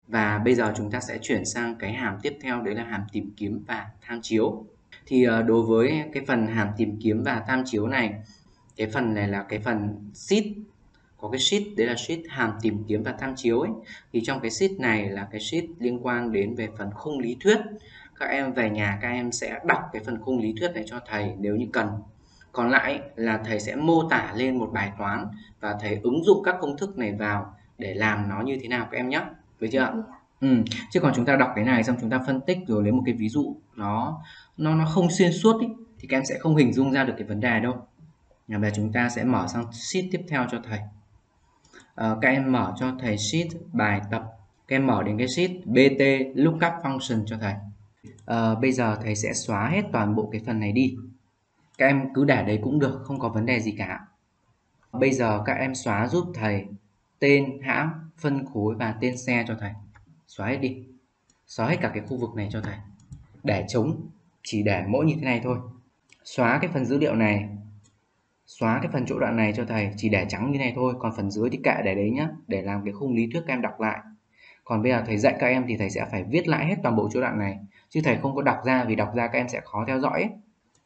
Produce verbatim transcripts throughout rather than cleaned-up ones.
Và bây giờ chúng ta sẽ chuyển sang cái hàm tiếp theo, đấy là hàm tìm kiếm và tham chiếu. Thì đối với cái phần hàm tìm kiếm và tham chiếu này, cái phần này là cái phần sheet, có cái sheet đấy là sheet hàm tìm kiếm và tham chiếu ấy. Thì trong cái sheet này là cái sheet liên quan đến về phần khung lý thuyết. Các em về nhà các em sẽ đọc cái phần khung lý thuyết này cho thầy nếu như cần. Còn lại là thầy sẽ mô tả lên một bài toán và thầy ứng dụng các công thức này vào để làm nó như thế nào các em nhé. Được chưa? Ừ. Chứ còn chúng ta đọc cái này xong chúng ta phân tích rồi lấy một cái ví dụ nó nó nó không xuyên suốt ý, thì các em sẽ không hình dung ra được cái vấn đề đâu. Và chúng ta sẽ mở sang sheet tiếp theo cho thầy. À, các em mở cho thầy sheet bài tập, các em mở đến cái sheet bê tê lookup function cho thầy. À, bây giờ thầy sẽ xóa hết toàn bộ cái phần này đi. Các em cứ để đấy cũng được, không có vấn đề gì cả. Bây giờ các em xóa giúp thầy tên hãng, phân khối và tên xe cho thầy. Xóa hết đi. Xóa hết cả cái khu vực này cho thầy. Để trống, chỉ để mỗi như thế này thôi. Xóa cái phần dữ liệu này. Xóa cái phần chỗ đoạn này cho thầy, chỉ để trắng như này thôi. Còn phần dưới thì kệ để đấy nhá, để làm cái khung lý thuyết các em đọc lại. Còn bây giờ thầy dạy các em thì thầy sẽ phải viết lại hết toàn bộ chỗ đoạn này. Chứ thầy không có đọc ra, vì đọc ra các em sẽ khó theo dõi ấy.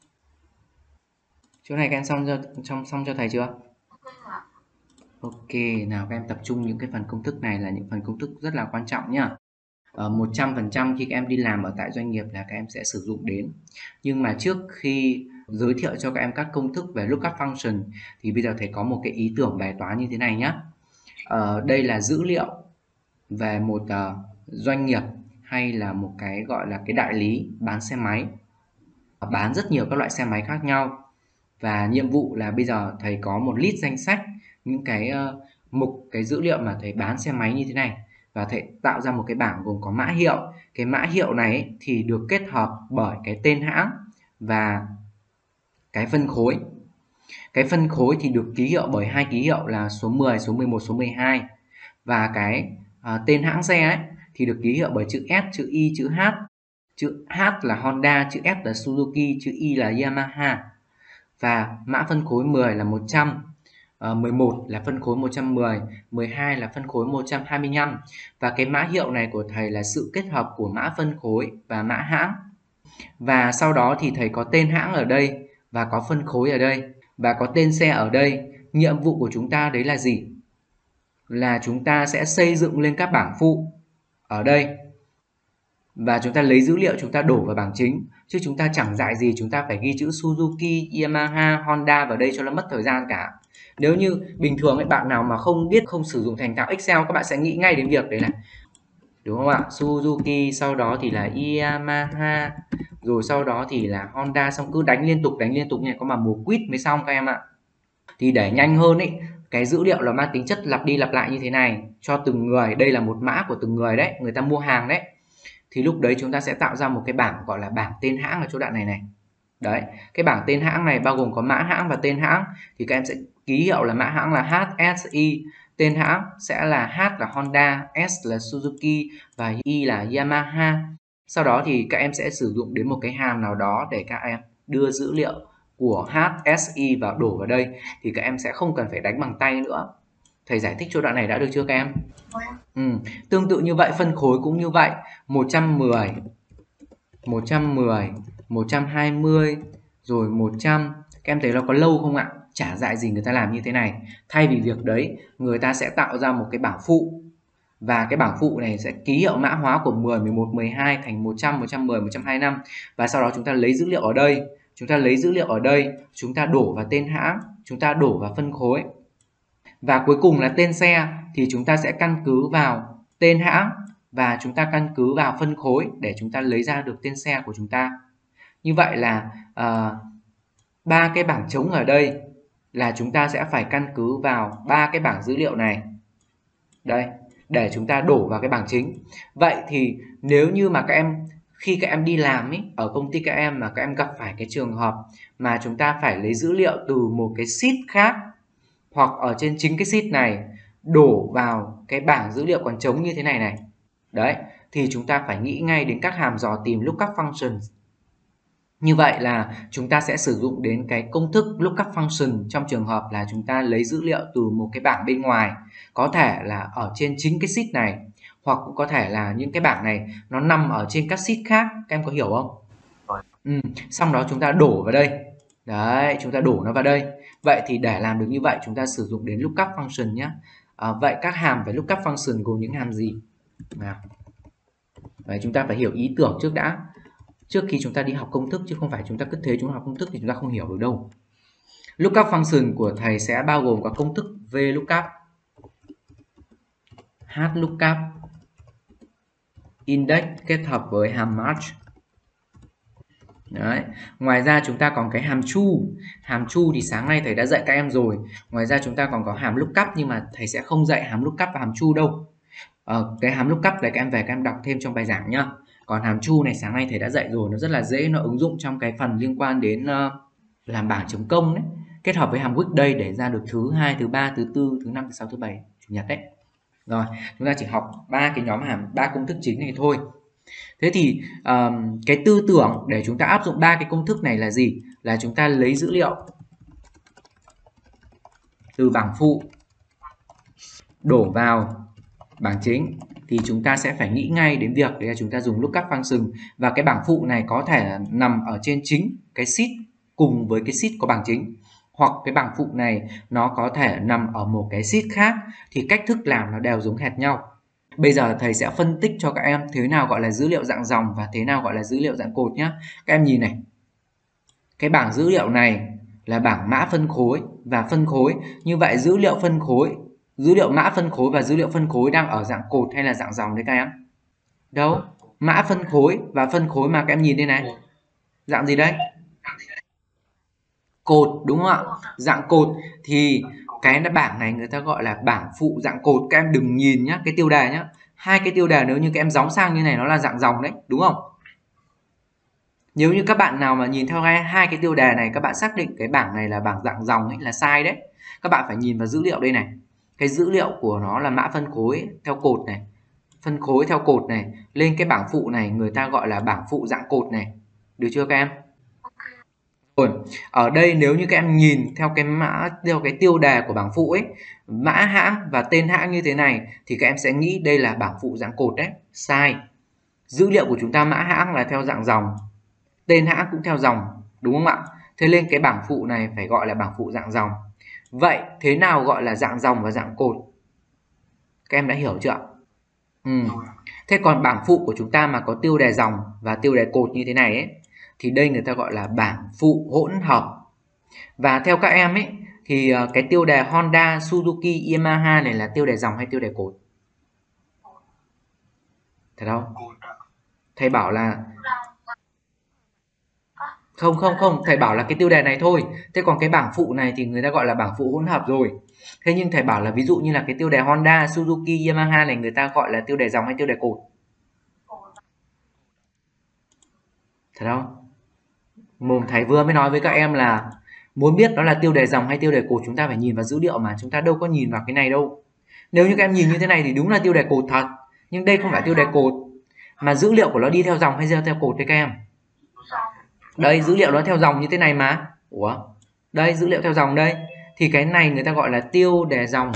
Chỗ này các em xong cho, xong, xong cho thầy chưa? Ok, nào các em tập trung những cái phần công thức này là những phần công thức rất là quan trọng nhá. một trăm phần trăm khi các em đi làm ở tại doanh nghiệp là các em sẽ sử dụng đến. Nhưng mà trước khi giới thiệu cho các em các công thức về lookup function thì bây giờ thầy có một cái ý tưởng bài toán như thế này nhé. Ở đây là dữ liệu về một uh, doanh nghiệp hay là một cái gọi là cái đại lý bán xe máy, bán rất nhiều các loại xe máy khác nhau. Và nhiệm vụ là bây giờ thầy có một list danh sách những cái uh, mục cái dữ liệu mà thầy bán xe máy như thế này, và thầy tạo ra một cái bảng gồm có mã hiệu. Cái mã hiệu này thì được kết hợp bởi cái tên hãng và cái phân khối. Cái phân khối thì được ký hiệu bởi hai ký hiệu là số mười, số mười một, số mười hai. Và cái uh, tên hãng xe ấy thì được ký hiệu bởi chữ S, chữ Y, chữ H. Chữ H là Honda, chữ S là Suzuki, chữ Y là Yamaha. Và mã phân khối mười là một trăm, uh, mười một là phân khối một trăm mười, mười hai là phân khối một trăm hai mươi lăm. Và cái mã hiệu này của thầy là sự kết hợp của mã phân khối và mã hãng. Và sau đó thì thầy có tên hãng ở đây và có phân khối ở đây và có tên xe ở đây. Nhiệm vụ của chúng ta đấy là gì? Là chúng ta sẽ xây dựng lên các bảng phụ ở đây và chúng ta lấy dữ liệu chúng ta đổ vào bảng chính. Chứ chúng ta chẳng dạy gì chúng ta phải ghi chữ Suzuki, Yamaha, Honda vào đây cho nó mất thời gian cả. Nếu như bình thường ấy, bạn nào mà không biết, không sử dụng thành thạo Excel, các bạn sẽ nghĩ ngay đến việc đấy này, đúng không ạ? Suzuki, sau đó thì là Yamaha, rồi sau đó thì là Honda, xong cứ đánh liên tục đánh liên tục như này, có mà mùa quýt mới xong các em ạ. Thì để nhanh hơn ấy, cái dữ liệu là mang tính chất lặp đi lặp lại như thế này cho từng người, đây là một mã của từng người đấy, người ta mua hàng đấy, thì lúc đấy chúng ta sẽ tạo ra một cái bảng gọi là bảng tên hãng ở chỗ đoạn này này. Đấy, cái bảng tên hãng này bao gồm có mã hãng và tên hãng, thì các em sẽ ký hiệu là mã hãng là hát ét i, tên hãng sẽ là H là Honda, S là Suzuki và Y là Yamaha. Sau đó thì các em sẽ sử dụng đến một cái hàm nào đó để các em đưa dữ liệu của hát ét i vào, đổ vào đây, thì các em sẽ không cần phải đánh bằng tay nữa. Thầy giải thích chỗ đoạn này đã được chưa các em? Ừ. Tương tự như vậy, phân khối cũng như vậy, một trăm mười, một trăm mười, một trăm hai mươi, rồi một trăm. Các em thấy nó có lâu không ạ? Chả dạy gì người ta làm như thế này. Thay vì việc đấy, người ta sẽ tạo ra một cái bảng phụ. Và cái bảng phụ này sẽ ký hiệu mã hóa của mười, mười một, mười hai thành một trăm, một trăm mười, một trăm hai mươi lăm. Và sau đó chúng ta lấy dữ liệu ở đây. Chúng ta lấy dữ liệu ở đây, chúng ta đổ vào tên hãng, chúng ta đổ vào phân khối. Và cuối cùng là tên xe thì chúng ta sẽ căn cứ vào tên hãng và chúng ta căn cứ vào phân khối để chúng ta lấy ra được tên xe của chúng ta. Như vậy là ba uh, cái bảng trống ở đây là chúng ta sẽ phải căn cứ vào ba cái bảng dữ liệu này. Đây, để chúng ta đổ vào cái bảng chính. Vậy thì nếu như mà các em khi các em đi làm ý, ở công ty các em mà các em gặp phải cái trường hợp mà chúng ta phải lấy dữ liệu từ một cái sheet khác hoặc ở trên chính cái sheet này đổ vào cái bảng dữ liệu còn trống như thế này này. Đấy, thì chúng ta phải nghĩ ngay đến các hàm dò tìm lookup functions. Như vậy là chúng ta sẽ sử dụng đến cái công thức lookup function trong trường hợp là chúng ta lấy dữ liệu từ một cái bảng bên ngoài, có thể là ở trên chính cái sheet này hoặc cũng có thể là những cái bảng này nó nằm ở trên các sheet khác, các em có hiểu không? Ừ. Xong đó chúng ta đổ vào đây, đấy, chúng ta đổ nó vào đây. Vậy thì để làm được như vậy chúng ta sử dụng đến lookup function nhé. À, vậy các hàm về lookup function gồm những hàm gì? Nào, đấy, chúng ta phải hiểu ý tưởng trước đã, trước khi chúng ta đi học công thức, chứ không phải chúng ta cứ thế chúng ta học công thức thì chúng ta không hiểu được đâu. Lookup function của thầy sẽ bao gồm các công thức VLOOKUP, HLOOKUP, index kết hợp với hàm match. Đấy. Ngoài ra chúng ta còn cái hàm chu. Hàm chu thì sáng nay thầy đã dạy các em rồi. Ngoài ra chúng ta còn có hàm lookup, nhưng mà thầy sẽ không dạy hàm lookup và hàm chu đâu. Ờ, cái hàm lookup này các em về các em đọc thêm trong bài giảng nhá. Còn hàm chu này sáng nay thầy đã dạy rồi, nó rất là dễ, nó ứng dụng trong cái phần liên quan đến uh, làm bảng chấm công đấy, kết hợp với hàm weekday để ra được thứ hai, thứ ba, thứ tư, thứ năm, thứ sáu, thứ bảy, chủ nhật đấy. Rồi, chúng ta chỉ học ba cái nhóm hàm, ba công thức chính này thôi. Thế thì um, cái tư tưởng để chúng ta áp dụng ba cái công thức này là gì? Là chúng ta lấy dữ liệu từ bảng phụ đổ vào bảng chính, thì chúng ta sẽ phải nghĩ ngay đến việc đấy là chúng ta dùng lookup function, và cái bảng phụ này có thể nằm ở trên chính cái sheet cùng với cái sheet có bảng chính, hoặc cái bảng phụ này nó có thể nằm ở một cái sheet khác, thì cách thức làm nó đều giống hệt nhau. Bây giờ thầy sẽ phân tích cho các em thế nào gọi là dữ liệu dạng dòng và thế nào gọi là dữ liệu dạng cột nhé. Các em nhìn này, cái bảng dữ liệu này là bảng mã phân khối và phân khối. Như vậy dữ liệu phân khối, dữ liệu mã phân khối và dữ liệu phân khối đang ở dạng cột hay là dạng dòng đấy các em? Đâu? Mã phân khối và phân khối mà các em nhìn đây này. Dạng gì đây? Cột, đúng không ạ? Dạng cột thì cái bảng này người ta gọi là bảng phụ dạng cột. Các em đừng nhìn nhá, cái tiêu đề nhá. Hai cái tiêu đề nếu như các em gióng sang như này nó là dạng dòng đấy, đúng không? Nếu như các bạn nào mà nhìn theo hai, hai cái tiêu đề này, các bạn xác định cái bảng này là bảng dạng dòng ấy, là sai đấy. Các bạn phải nhìn vào dữ liệu đây này. Cái dữ liệu của nó là mã phân khối theo cột này, phân khối theo cột này. Lên cái bảng phụ này người ta gọi là bảng phụ dạng cột này. Được chưa các em? Rồi, ở đây nếu như các em nhìn theo cái mã theo cái tiêu đề của bảng phụ ấy, mã hãng và tên hãng như thế này thì các em sẽ nghĩ đây là bảng phụ dạng cột đấy. Sai. Dữ liệu của chúng ta mã hãng là theo dạng dòng, tên hãng cũng theo dòng, đúng không ạ? Thế nên cái bảng phụ này phải gọi là bảng phụ dạng dòng. Vậy thế nào gọi là dạng dòng và dạng cột? Các em đã hiểu chưa? Ừ. Thế còn bảng phụ của chúng ta mà có tiêu đề dòng và tiêu đề cột như thế này ấy, thì đây người ta gọi là bảng phụ hỗn hợp. Và theo các em ấy thì cái tiêu đề Honda, Suzuki, Yamaha này là tiêu đề dòng hay tiêu đề cột? Thật không? Thầy bảo là không không không, thầy bảo là cái tiêu đề này thôi. Thế còn cái bảng phụ này thì người ta gọi là bảng phụ hỗn hợp rồi. Thế nhưng thầy bảo là ví dụ như là cái tiêu đề Honda, Suzuki, Yamaha này người ta gọi là tiêu đề dòng hay tiêu đề cột? Thật không? Mồm thầy vừa mới nói với các em là muốn biết đó là tiêu đề dòng hay tiêu đề cột chúng ta phải nhìn vào dữ liệu, mà chúng ta đâu có nhìn vào cái này đâu. Nếu như các em nhìn như thế này thì đúng là tiêu đề cột thật, nhưng đây không phải tiêu đề cột, mà dữ liệu của nó đi theo dòng hay theo cột đấy các em? Đây, dữ liệu nó theo dòng như thế này mà. Ủa? Đây, dữ liệu theo dòng đây. Thì cái này người ta gọi là tiêu đề dòng.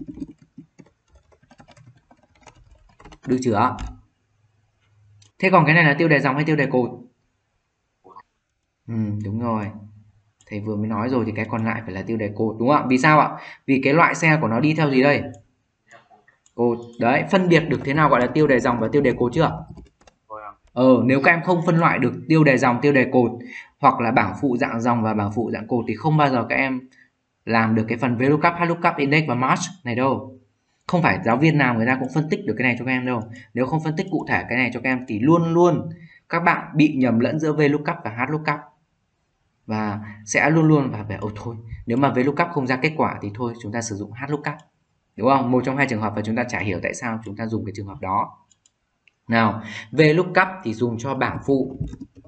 Được chưa? Thế còn cái này là tiêu đề dòng hay tiêu đề cột? Ừ, đúng rồi. Thầy vừa mới nói rồi, thì cái còn lại phải là tiêu đề cột, đúng không ạ? Vì sao ạ? Vì cái loại xe của nó đi theo gì đây? Cột. Đấy, phân biệt được thế nào gọi là tiêu đề dòng và tiêu đề cột chưa? Ờ, nếu các em không phân loại được tiêu đề dòng, tiêu đề cột, hoặc là bảng phụ dạng dòng và bảng phụ dạng cột thì không bao giờ các em làm được cái phần VLOOKUP, HLOOKUP, index và match này đâu. Không phải giáo viên nào người ta cũng phân tích được cái này cho các em đâu. Nếu không phân tích cụ thể cái này cho các em thì luôn luôn các bạn bị nhầm lẫn giữa VLOOKUP và HLOOKUP. Và sẽ luôn luôn và phải ồ thôi, nếu mà VLOOKUP không ra kết quả thì thôi chúng ta sử dụng HLOOKUP. Đúng không? Một trong hai trường hợp và chúng ta chả hiểu tại sao chúng ta dùng cái trường hợp đó. Nào, VLOOKUP thì dùng cho bảng phụ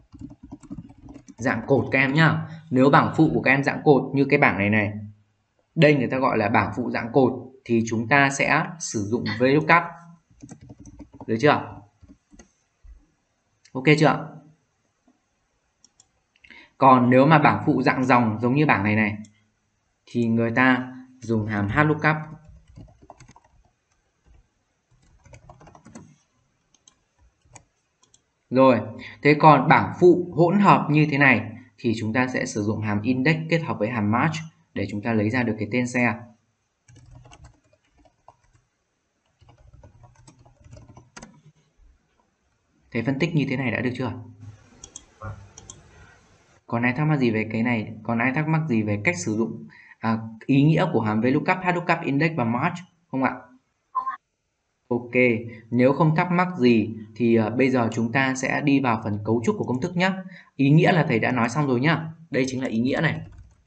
dạng cột các em nhá. Nếu bảng phụ của các em dạng cột như cái bảng này này, đây người ta gọi là bảng phụ dạng cột, thì chúng ta sẽ sử dụng VLOOKUP. Được chưa? Ok chưa? Còn nếu mà bảng phụ dạng dòng giống như bảng này này thì người ta dùng hàm HLOOKUP. Rồi, thế còn bảng phụ hỗn hợp như thế này thì chúng ta sẽ sử dụng hàm index kết hợp với hàm match để chúng ta lấy ra được cái tên xe. Thế phân tích như thế này đã được chưa? Còn ai thắc mắc gì về cái này? Còn ai thắc mắc gì về cách sử dụng à, ý nghĩa của hàm VLOOKUP, HLOOKUP, index và match không ạ? Ok, nếu không thắc mắc gì thì uh, bây giờ chúng ta sẽ đi vào phần cấu trúc của công thức nhé. Ý nghĩa là thầy đã nói xong rồi nhá. Đây chính là ý nghĩa này.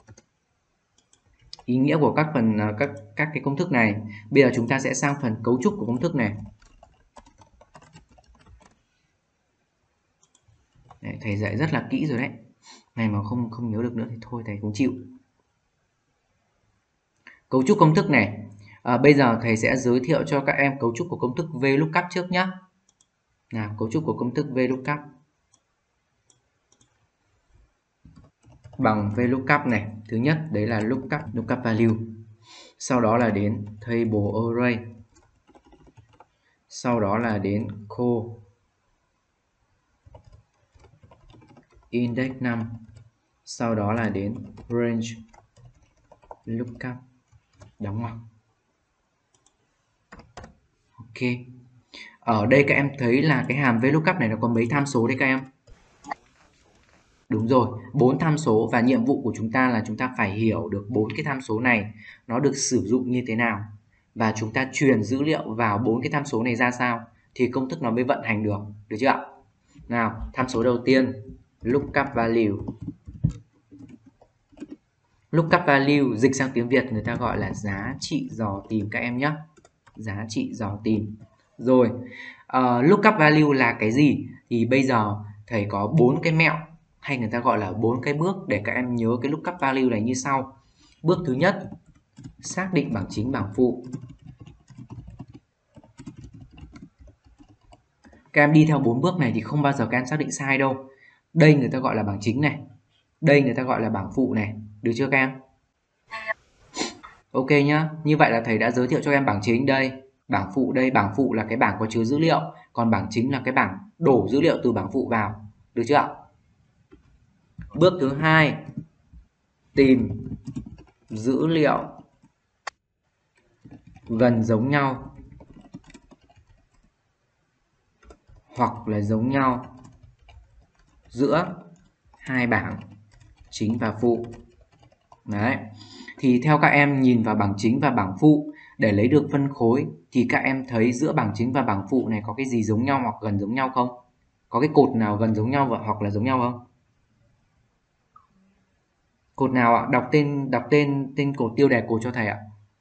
Ý nghĩa của các phần uh, các các cái công thức này. Bây giờ chúng ta sẽ sang phần cấu trúc của công thức này. Đấy, thầy dạy rất là kỹ rồi đấy. Này mà không không nhớ được nữa thì thôi thầy cũng chịu. Cấu trúc công thức này. À, bây giờ thầy sẽ giới thiệu cho các em cấu trúc của công thức VLOOKUP trước nhé. Nào, cấu trúc của công thức VLOOKUP bằng VLOOKUP này. Thứ nhất đấy là lookup, lookup value. Sau đó là đến table array. Sau đó là đến call index năm. Sau đó là đến range lookup đóng ngoặc. Ok. Ở đây các em thấy là cái hàm VLOOKUP này nó có mấy tham số đấy các em? Đúng rồi, bốn tham số và nhiệm vụ của chúng ta là chúng ta phải hiểu được bốn cái tham số này nó được sử dụng như thế nào và chúng ta truyền dữ liệu vào bốn cái tham số này ra sao thì công thức nó mới vận hành được, được chưa ạ? Nào, tham số đầu tiên lookup value. Lookup value dịch sang tiếng Việt người ta gọi là giá trị dò tìm các em nhé. Giá trị dò tìm. Rồi, uh, lookup value là cái gì? Thì bây giờ thầy có bốn cái mẹo hay người ta gọi là bốn cái bước để các em nhớ cái lookup value này như sau. Bước thứ nhất, xác định bảng chính bảng phụ. Các em đi theo bốn bước này thì không bao giờ các em xác định sai đâu. Đây người ta gọi là bảng chính này. Đây người ta gọi là bảng phụ này. Được chưa các em? Ok nhá. Như vậy là thầy đã giới thiệu cho em bảng chính đây. Bảng phụ đây, bảng phụ là cái bảng có chứa dữ liệu. Còn bảng chính là cái bảng đổ dữ liệu từ bảng phụ vào. Được chưa ạ? Bước thứ hai, tìm dữ liệu gần giống nhau hoặc là giống nhau giữa hai bảng chính và phụ. Đấy. Thì theo các em nhìn vào bảng chính và bảng phụ để lấy được phân khối thì các em thấy giữa bảng chính và bảng phụ này có cái gì giống nhau hoặc gần giống nhau không? Có cái cột nào gần giống nhau hoặc là giống nhau không? Cột nào ạ? Đọc tên đọc tên tên cột tiêu đề cột cho thầy ạ.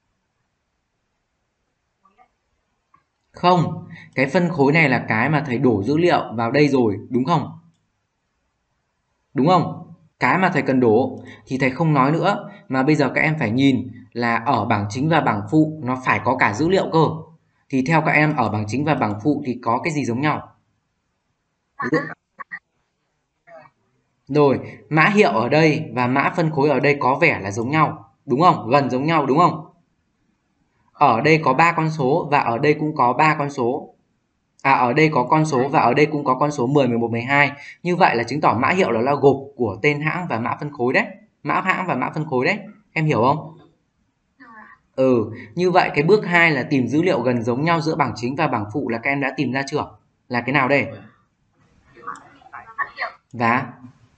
Không, cái phân khối này là cái mà thầy đổ dữ liệu vào đây rồi, đúng không? Đúng không? Cái mà thầy cần đổ thì thầy không nói nữa, mà bây giờ các em phải nhìn là ở bảng chính và bảng phụ nó phải có cả dữ liệu cơ. Thì theo các em ở bảng chính và bảng phụ thì có cái gì giống nhau? Rồi, mã hiệu ở đây và mã phân khối ở đây có vẻ là giống nhau, đúng không? Gần giống nhau đúng không? Ở đây có ba con số và ở đây cũng có ba con số. À, ở đây có con số và ở đây cũng có con số mười, mười một, mười hai. Như vậy là chứng tỏ mã hiệu đó là gộp của tên hãng và mã phân khối đấy. Mã hãng và mã phân khối đấy. Em hiểu không? Ừ, như vậy cái bước hai là tìm dữ liệu gần giống nhau giữa bảng chính và bảng phụ là các em đã tìm ra chưa? Là cái nào đây? Và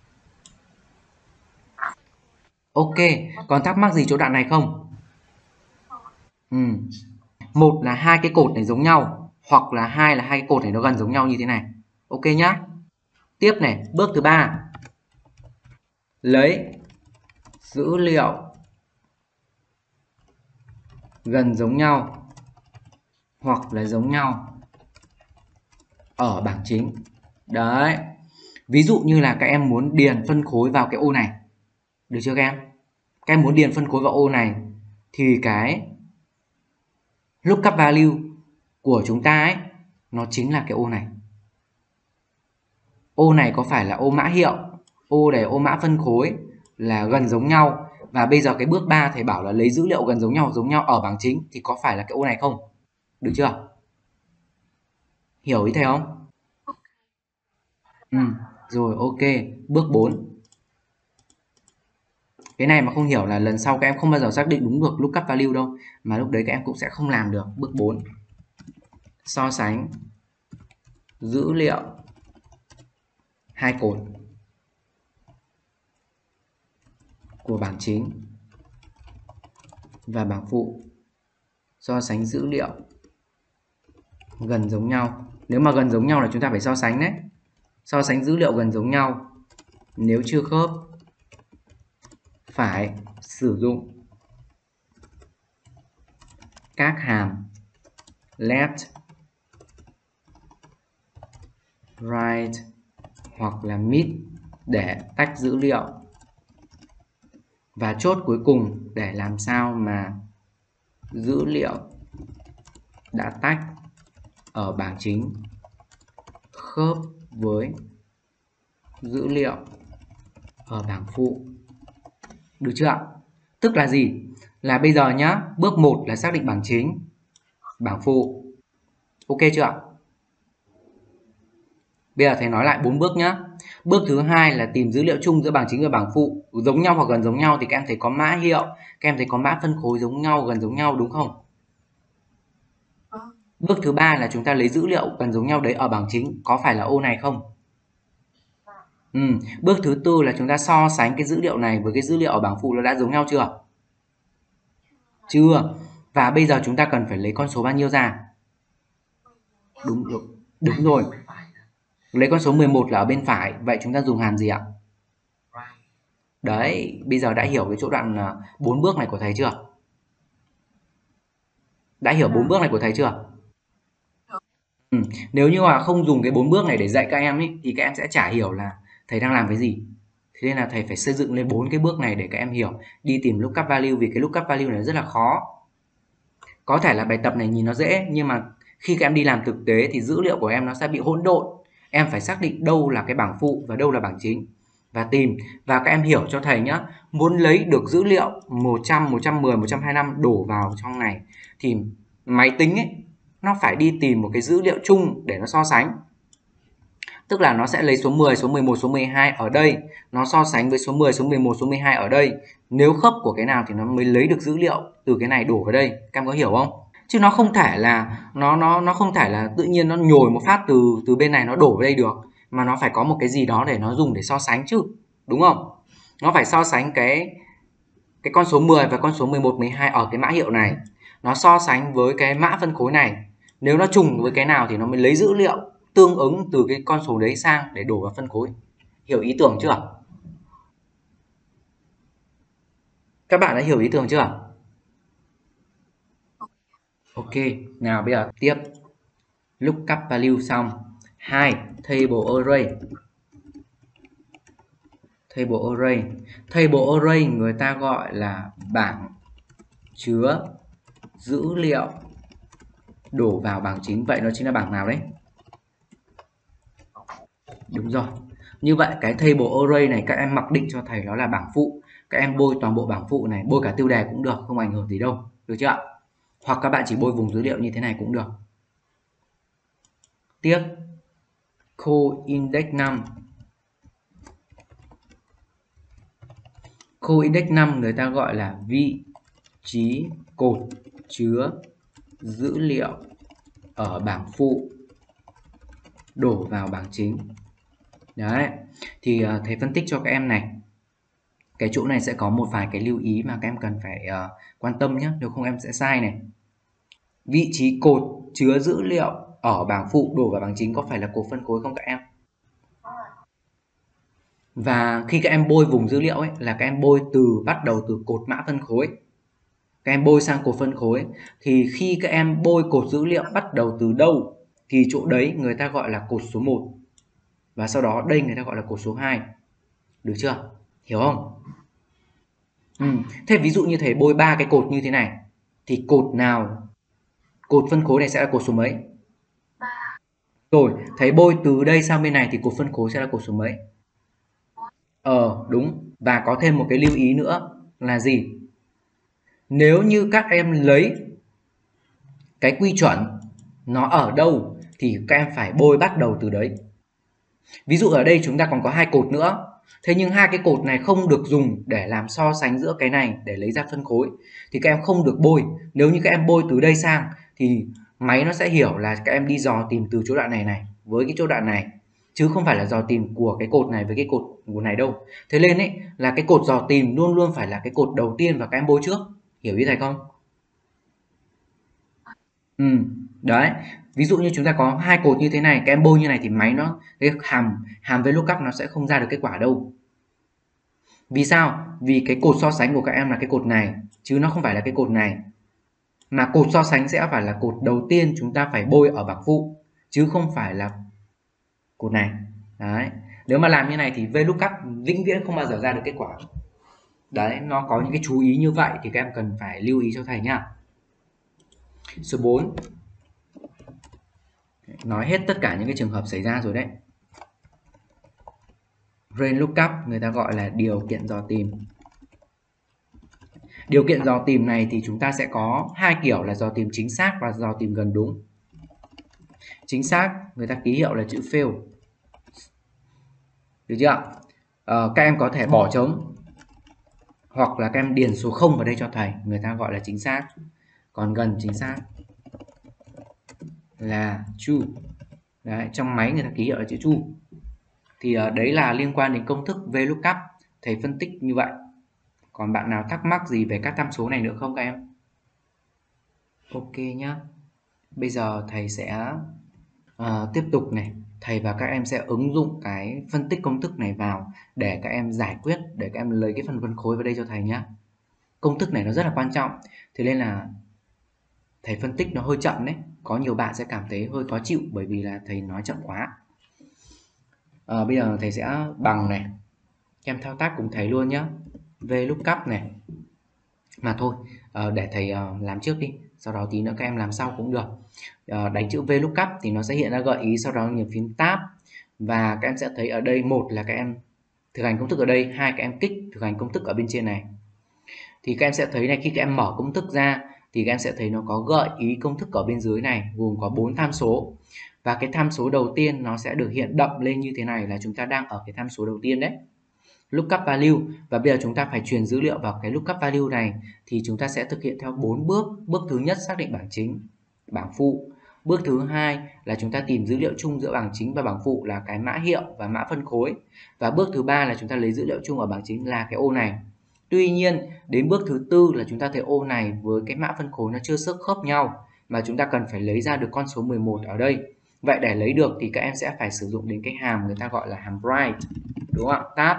ok, còn thắc mắc gì chỗ đoạn này không? Ừ. Một là hai cái cột này giống nhau hoặc là hai là hai cái cột này nó gần giống nhau như thế này. Ok nhá. Tiếp này, bước thứ ba. Lấy dữ liệu gần giống nhau hoặc là giống nhau ở bảng chính. Đấy. Ví dụ như là các em muốn điền phân khối vào cái ô này. Được chưa các em? Các em muốn điền phân khối vào ô này thì cái lookup value của chúng ta ấy nó chính là cái ô này. Ô này có phải là ô mã hiệu, ô này ô mã phân khối là gần giống nhau, và bây giờ cái bước ba thầy bảo là lấy dữ liệu gần giống nhau giống nhau ở bảng chính thì có phải là cái ô này không? Được chưa? Hiểu ý thầy không? Ừ, rồi ok. Bước bốn. Cái này mà không hiểu là lần sau các em không bao giờ xác định đúng được lookup value đâu, mà lúc đấy các em cũng sẽ không làm được. Bước bốn. So sánh dữ liệu hai cột của bảng chính và bảng phụ. So sánh dữ liệu gần giống nhau. Nếu mà gần giống nhau là chúng ta phải so sánh đấy. So sánh dữ liệu gần giống nhau. Nếu chưa khớp phải sử dụng các hàm left, right hoặc là mid để tách dữ liệu. Và chốt cuối cùng để làm sao mà dữ liệu đã tách ở bảng chính khớp với dữ liệu ở bảng phụ. Được chưa? Tức là gì? Là bây giờ nhá, bước một là xác định bảng chính, bảng phụ. Ok chưa? Bây giờ thầy nói lại bốn bước nhá. Bước thứ hai là tìm dữ liệu chung giữa bảng chính và bảng phụ, giống nhau hoặc gần giống nhau thì các em thấy có mã hiệu, các em thấy có mã phân khối giống nhau, gần giống nhau đúng không? Bước thứ ba là chúng ta lấy dữ liệu gần giống nhau đấy ở bảng chính, có phải là ô này không? Ừ. Bước thứ tư là chúng ta so sánh cái dữ liệu này với cái dữ liệu ở bảng phụ nó đã giống nhau chưa? Chưa. Và bây giờ chúng ta cần phải lấy con số bao nhiêu ra? Đúng rồi. Đúng rồi. Lấy con số mười một là ở bên phải, vậy chúng ta dùng hàm gì ạ? Đấy, bây giờ đã hiểu cái chỗ đoạn bốn bước này của thầy chưa? Đã hiểu bốn bước này của thầy chưa? Ừ. Nếu như mà không dùng cái bốn bước này để dạy các em ý, thì các em sẽ chả hiểu là thầy đang làm cái gì. Thế nên là thầy phải xây dựng lên bốn cái bước này để các em hiểu. Đi tìm lookup value, vì cái lookup value này rất là khó. Có thể là bài tập này nhìn nó dễ, nhưng mà khi các em đi làm thực tế thì dữ liệu của em nó sẽ bị hỗn độn. Em phải xác định đâu là cái bảng phụ và đâu là bảng chính và tìm. Và các em hiểu cho thầy nhá, muốn lấy được dữ liệu một trăm, một trăm mười, một trăm hai mươi lăm đổ vào trong này thì máy tính ấy nó phải đi tìm một cái dữ liệu chung để nó so sánh. Tức là nó sẽ lấy số mười, số mười một, số mười hai ở đây, nó so sánh với số mười, số mười một, số mười hai ở đây. Nếu khớp của cái nào thì nó mới lấy được dữ liệu từ cái này đổ vào đây. Các em có hiểu không? Chứ nó không thể là nó nó nó không thể là tự nhiên nó nhồi một phát từ từ bên này nó đổ vào đây được, mà nó phải có một cái gì đó để nó dùng để so sánh chứ, đúng không? Nó phải so sánh cái cái con số mười và con số mười một, mười hai ở cái mã hiệu này. Nó so sánh với cái mã phân khối này. Nếu nó trùng với cái nào thì nó mới lấy dữ liệu tương ứng từ cái con số đấy sang để đổ vào phân khối. Hiểu ý tưởng chưa? Các bạn đã hiểu ý tưởng chưa? Ok, nào bây giờ tiếp. Lookup value xong. Hai, table array. Table array. Table array người ta gọi là bảng chứa dữ liệu đổ vào bảng chính. Vậy nó chính là bảng nào đấy? Đúng rồi. Như vậy cái table array này các em mặc định cho thầy nó là bảng phụ. Các em bôi toàn bộ bảng phụ này, bôi cả tiêu đề cũng được, không ảnh hưởng gì đâu. Được chưa ạ? Hoặc các bạn chỉ bôi vùng dữ liệu như thế này cũng được. Tiếp. Co-index năm. Co-index năm người ta gọi là vị trí cột chứa dữ liệu ở bảng phụ đổ vào bảng chính. Đấy, thì uh, thầy phân tích cho các em này. Cái chỗ này sẽ có một vài cái lưu ý mà các em cần phải uh, quan tâm nhé, nếu không em sẽ sai này. Vị trí cột chứa dữ liệu ở bảng phụ đổ vào bảng chính có phải là cột phân khối không các em? Và khi các em bôi vùng dữ liệu ấy là các em bôi từ bắt đầu từ cột mã phân khối. Các em bôi sang cột phân khối thì khi các em bôi cột dữ liệu bắt đầu từ đâu thì chỗ đấy người ta gọi là cột số một. Và sau đó đây người ta gọi là cột số hai. Được chưa? Hiểu không? Ừ. Thế ví dụ như thầy bôi ba cái cột như thế này thì cột nào, cột phân khối này sẽ là cột số mấy? Rồi, thầy bôi từ đây sang bên này thì cột phân khối sẽ là cột số mấy? Ờ, đúng. Và có thêm một cái lưu ý nữa là gì? Nếu như các em lấy cái quy chuẩn nó ở đâu thì các em phải bôi bắt đầu từ đấy. Ví dụ ở đây chúng ta còn có hai cột nữa. Thế nhưng hai cái cột này không được dùng để làm so sánh giữa cái này để lấy ra phân khối. Thì các em không được bôi. Nếu như các em bôi từ đây sang thì máy nó sẽ hiểu là các em đi dò tìm từ chỗ đoạn này này với cái chỗ đoạn này, chứ không phải là dò tìm của cái cột này với cái cột của này đâu. Thế nên ấy là cái cột dò tìm luôn luôn phải là cái cột đầu tiên và các em bôi trước. Hiểu ý thầy không? Ừ, đấy. Ví dụ như chúng ta có hai cột như thế này, các em bôi như này thì máy nó cái hàm hàm VLOOKUP nó sẽ không ra được kết quả đâu. Vì sao? Vì cái cột so sánh của các em là cái cột này chứ nó không phải là cái cột này. Mà cột so sánh sẽ phải là cột đầu tiên chúng ta phải bôi ở bảng phụ chứ không phải là cột này. Đấy. Nếu mà làm như này thì VLOOKUP vĩnh viễn không bao giờ ra được kết quả. Đấy, nó có những cái chú ý như vậy thì các em cần phải lưu ý cho thầy nhá. Số bốn. Nói hết tất cả những cái trường hợp xảy ra rồi đấy. Range lookup người ta gọi là điều kiện dò tìm. Điều kiện dò tìm này thì chúng ta sẽ có hai kiểu là dò tìm chính xác và dò tìm gần đúng. Chính xác người ta ký hiệu là chữ fail. Được chưa? Ờ, các em có thể bỏ trống hoặc là các em điền số không vào đây cho thầy, người ta gọi là chính xác. Còn gần chính xác là true. Đấy, trong máy người ta ký hiệu là chữ true. Thì uh, đấy là liên quan đến công thức VLOOKUP, thầy phân tích như vậy. Còn bạn nào thắc mắc gì về các tham số này nữa không các em? Ok nhá. Bây giờ thầy sẽ uh, tiếp tục này. Thầy và các em sẽ ứng dụng cái phân tích công thức này vào để các em giải quyết, để các em lấy cái phần phân khối vào đây cho thầy nhá. Công thức này nó rất là quan trọng, thế nên là thầy phân tích nó hơi chậm đấy. Có nhiều bạn sẽ cảm thấy hơi khó chịu bởi vì là thầy nói chậm quá. À, bây giờ thầy sẽ bằng này, em thao tác cùng thầy luôn nhé. VLOOKUP này. Mà thôi, à, để thầy uh, làm trước đi, sau đó tí nữa các em làm sau cũng được. À, đánh chữ VLOOKUP thì nó sẽ hiện ra gợi ý, sau đó nhấn phím Tab và các em sẽ thấy ở đây một là các em thực hành công thức ở đây, hai các em kích thực hành công thức ở bên trên này. Thì các em sẽ thấy này, khi các em mở công thức ra thì các em sẽ thấy nó có gợi ý công thức ở bên dưới này gồm có bốn tham số. Và cái tham số đầu tiên nó sẽ được hiện đậm lên như thế này là chúng ta đang ở cái tham số đầu tiên đấy, lookup value. Và bây giờ chúng ta phải truyền dữ liệu vào cái lookup value này thì chúng ta sẽ thực hiện theo bốn bước. Bước thứ nhất xác định bảng chính, bảng phụ. Bước thứ hai là chúng ta tìm dữ liệu chung giữa bảng chính và bảng phụ là cái mã hiệu và mã phân khối. Và bước thứ ba là chúng ta lấy dữ liệu chung ở bảng chính là cái ô này. Tuy nhiên đến bước thứ tư là chúng ta thấy ô này với cái mã phân khối nó chưa sức khớp nhau mà chúng ta cần phải lấy ra được con số mười một ở đây. Vậy để lấy được thì các em sẽ phải sử dụng đến cái hàm người ta gọi là hàm write, đúng không ạ? Tab.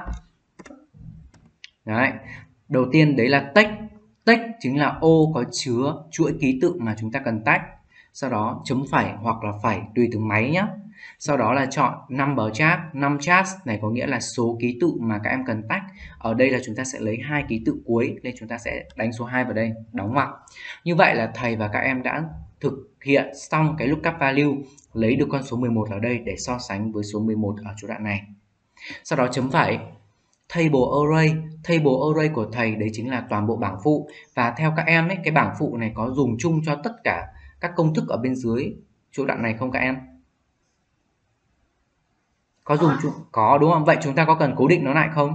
Đấy. Đầu tiên đấy là text. Text chính là ô có chứa chuỗi ký tự mà chúng ta cần tách. Sau đó chấm phẩy hoặc là phẩy tùy từng máy nhé. Sau đó là chọn number chart. Num chart này có nghĩa là số ký tự mà các em cần tách. Ở đây là chúng ta sẽ lấy hai ký tự cuối nên chúng ta sẽ đánh số hai vào đây, đóng ngoặc. Như vậy là thầy và các em đã thực hiện xong cái lookup value, lấy được con số mười một ở đây để so sánh với số mười một ở chỗ đoạn này. Sau đó chấm phẩy table array. Table array của thầy đấy chính là toàn bộ bảng phụ. Và theo các em ấy, cái bảng phụ này có dùng chung cho tất cả các công thức ở bên dưới chỗ đoạn này không các em? Có dùng chung? Có đúng không? Vậy chúng ta có cần cố định nó lại không?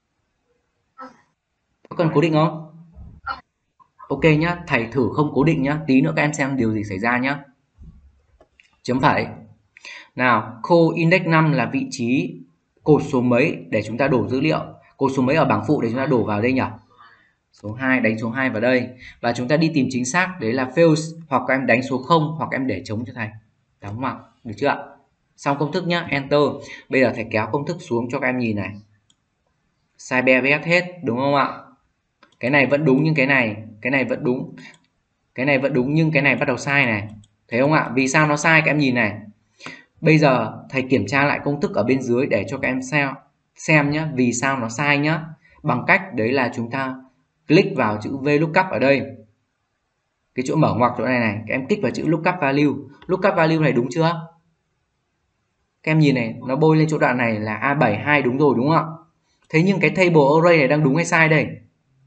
Có cần cố định không? Ok nhá, thầy thử không cố định nhá. Tí nữa các em xem điều gì xảy ra nhá. Chấm phẩy. Nào, code index năm là vị trí cột số mấy để chúng ta đổ dữ liệu. Cột số mấy ở bảng phụ để chúng ta đổ vào đây nhỉ? Số hai, đánh số hai vào đây. Và chúng ta đi tìm chính xác, đấy là fails. Hoặc các em đánh số không, hoặc em để trống cho thầy. Đóng ngoặc, được chưa? Xong công thức nhá, Enter. Bây giờ thầy kéo công thức xuống cho các em nhìn này. Sai be vét hết, đúng không ạ? Cái này vẫn đúng nhưng cái này, cái này vẫn đúng. Cái này vẫn đúng nhưng cái này bắt đầu sai này. Thấy không ạ? Vì sao nó sai các em nhìn này. Bây giờ thầy kiểm tra lại công thức ở bên dưới để cho các em xem xem nhé, vì sao nó sai nhé. Bằng cách đấy là chúng ta click vào chữ VLOOKUP ở đây. Cái chỗ mở ngoặc chỗ này này, các em kích vào chữ lookup value. Lookup value này đúng chưa? Các em nhìn này, nó bôi lên chỗ đoạn này là A bảy mươi hai đúng rồi đúng không ạ? Thế nhưng cái table array này đang đúng hay sai đây?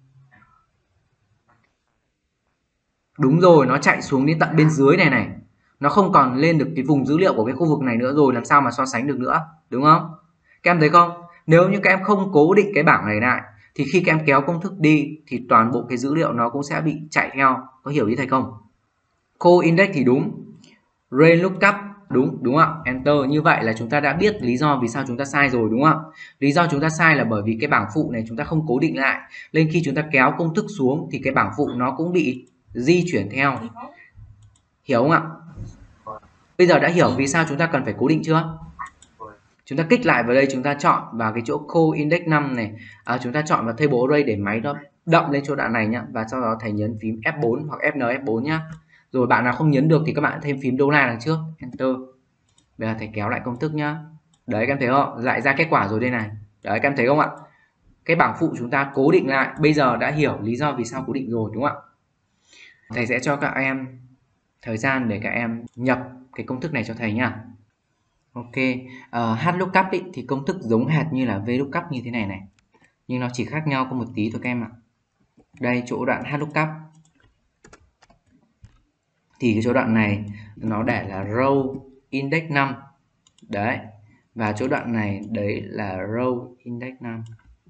Đúng rồi, nó chạy xuống đến tận bên dưới này này. Nó không còn lên được cái vùng dữ liệu của cái khu vực này nữa rồi, làm sao mà so sánh được nữa, đúng không? Các em thấy không? Nếu như các em không cố định cái bảng này lại thì khi các em kéo công thức đi thì toàn bộ cái dữ liệu nó cũng sẽ bị chạy theo. Có hiểu ý thầy không? Call index thì đúng, range lookup đúng, đúng không ạ? Enter. Như vậy là chúng ta đã biết lý do vì sao chúng ta sai rồi, đúng không ạ? Lý do chúng ta sai là bởi vì cái bảng phụ này chúng ta không cố định lại, nên khi chúng ta kéo công thức xuống thì cái bảng phụ nó cũng bị di chuyển theo. Hiểu không ạ? Bây giờ đã hiểu vì sao chúng ta cần phải cố định chưa? Chúng ta kích lại vào đây, chúng ta chọn vào cái chỗ call index năm này, à, chúng ta chọn vào table array để máy nó đậm lên chỗ đoạn này nhá, và sau đó thầy nhấn phím F bốn hoặc F N F bốn nhá. Rồi bạn nào không nhấn được thì các bạn thêm phím đô la đằng trước, enter. Bây giờ thầy kéo lại công thức nhá. Đấy, các em thấy không? Lại ra kết quả rồi đây này. Đấy, các em thấy không ạ? Cái bảng phụ chúng ta cố định lại, bây giờ đã hiểu lý do vì sao cố định rồi, đúng không ạ? Thầy sẽ cho các em thời gian để các em nhập cái công thức này cho thầy nhá. Ok, uh, HLOOKUP ý, thì công thức giống hệt như là VLOOKUP như thế này này, nhưng nó chỉ khác nhau có một tí thôi các em ạ. Đây, chỗ đoạn HLOOKUP thì cái chỗ đoạn này nó để là row index năm. Đấy, và chỗ đoạn này đấy là row index năm.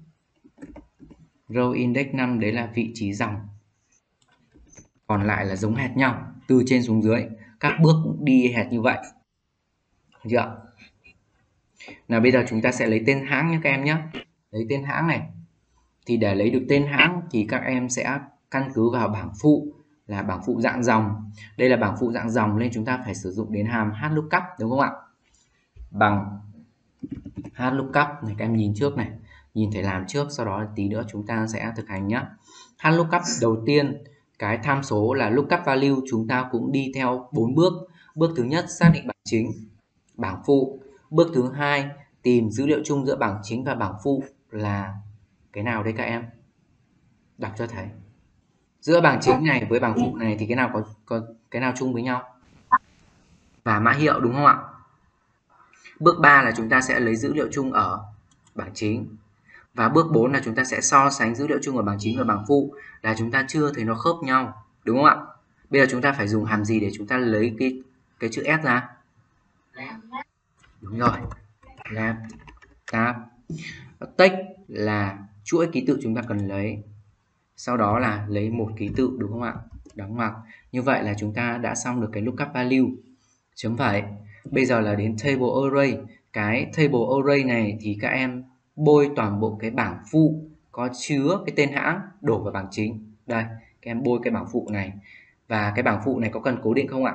Row index năm đấy là vị trí dòng. Còn lại là giống hệt nhau, từ trên xuống dưới, các bước cũng đi hệt như vậy. Được chưa? Nào bây giờ chúng ta sẽ lấy tên hãng nhé các em nhé. Lấy tên hãng này. Thì để lấy được tên hãng thì các em sẽ căn cứ vào bảng phụ là bảng phụ dạng dòng. Đây là bảng phụ dạng dòng nên chúng ta phải sử dụng đến hàm HLOOKUP, đúng không ạ? Bằng HLOOKUP này, các em nhìn trước này, nhìn thầy làm trước, sau đó tí nữa chúng ta sẽ thực hành nhé. HLOOKUP đầu tiên, cái tham số là lookup value, chúng ta cũng đi theo bốn bước. Bước thứ nhất xác định bảng chính, bảng phụ. Bước thứ hai tìm dữ liệu chung giữa bảng chính và bảng phụ là cái nào đây các em? Đọc cho thầy. Giữa bảng chính này với bảng phụ này thì cái nào có, có cái nào chung với nhau? Và mã hiệu, đúng không ạ? Bước ba là chúng ta sẽ lấy dữ liệu chung ở bảng chính. Và bước bốn là chúng ta sẽ so sánh dữ liệu chung ở bảng chính và bảng phụ, là chúng ta chưa thấy nó khớp nhau, đúng không ạ? Bây giờ chúng ta phải dùng hàm gì để chúng ta lấy cái cái chữ S ra? Đúng rồi. Left tab. Text là chuỗi ký tự chúng ta cần lấy. Sau đó là lấy một ký tự, đúng không ạ? Đóng ngoặc. Như vậy là chúng ta đã xong được cái lookup value. Chấm phẩy. Bây giờ là đến table array. Cái table array này thì các em bôi toàn bộ cái bảng phụ có chứa cái tên hãng đổ vào bảng chính. Đây, các em bôi cái bảng phụ này. Và cái bảng phụ này có cần cố định không ạ?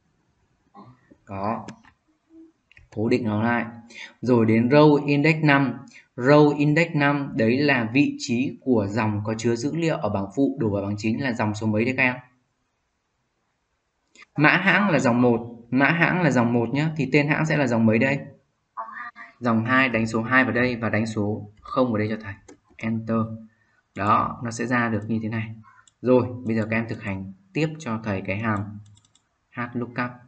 Có. Cố định nó lại. Rồi đến row index năm. Row index năm đấy là vị trí của dòng có chứa dữ liệu ở bảng phụ đổ vào bảng chính, là dòng số mấy đấy các em? Mã hãng là dòng một. Mã hãng là dòng một nhé. Thì tên hãng sẽ là dòng mấy đây? Dòng hai, đánh số hai vào đây và đánh số không vào đây cho thầy. Enter. Đó, nó sẽ ra được như thế này. Rồi, bây giờ các em thực hành tiếp cho thầy cái hàm HLOOKUP.